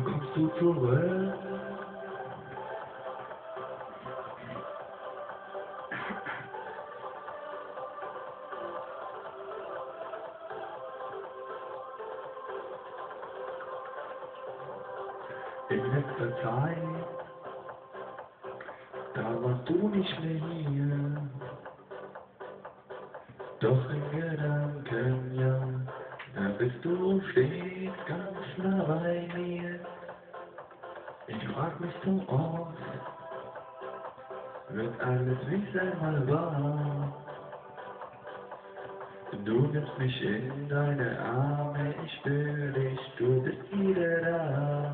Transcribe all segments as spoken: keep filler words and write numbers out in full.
kommst du zurück? In letzter Zeit, da warst du nicht mehr hier. Doch in Gedanken, ja, da bist du stets ganz nah bei mir. Ich frag mich so oft, wird alles wie es einmal war? Du nimmst mich in deine Arme, ich spür dich, du bist wieder da.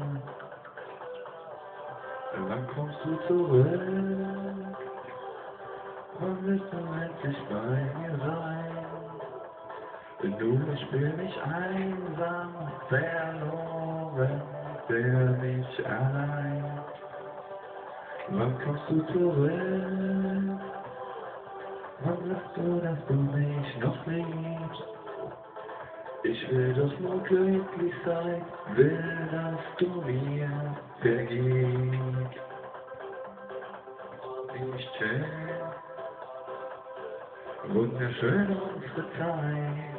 Wann kommst du zurück? Wann wirst du endlich bei mir sein? Du, ich spür mich einsam, verloren, für mich allein. Wann kommst du zurück? Wann sagst du, dass du mich noch liebst? Ich will doch nur glücklich sein, will, dass du mir vergibst. Nicht schön, wunderschön unsere Zeit.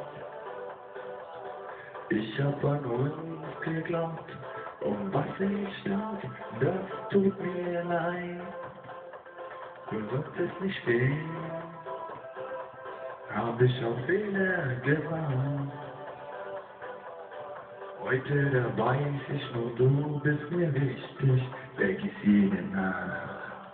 Ich hab an uns geglaubt, um was ich glaub, das tut mir leid. Du wirst es nicht gehen, hab ich auf Fehler gemacht. Heute, da weiß ich nur, du bist mir wichtig, vergiss jede Nacht.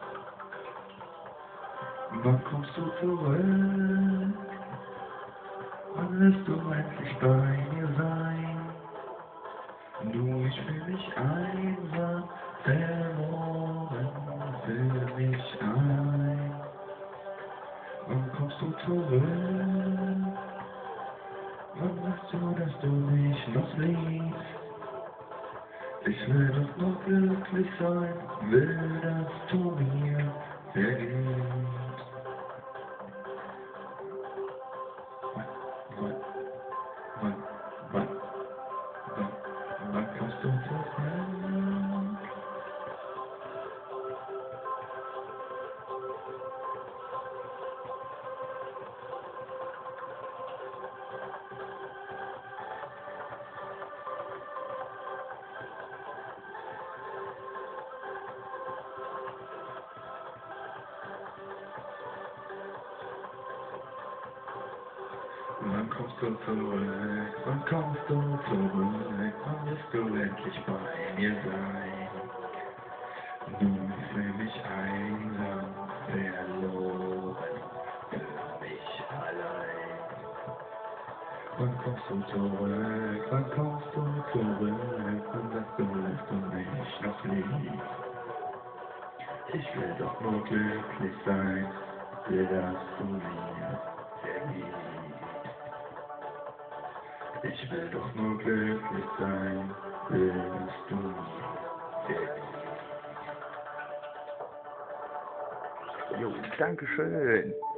Wann kommst du zurück? Wann wirst du endlich bei mir sein? Du, ich fühl mich einsam, verloren, für mich ein. Wann kommst du zurück? Wann sagst du, dass du mich noch liebst? Ich will doch nur glücklich sein, will, dass du mir vergibst. Wann, wann, wann, wann, wann kommst du zurück? Wann kommst du zurück? Wann kommst du zurück? Wann wirst du endlich bei mir sein? Nun fühl mich einsam, verloren, für mich allein. Wann kommst du zurück? Wann kommst du zurück? Wann sagst du, dass du mich noch liebst? Ich will doch nur glücklich sein, will, dass du mir vergibst. Ich will doch nur glücklich sein, will, dass du mir vergibst. Jo, Dankeschön.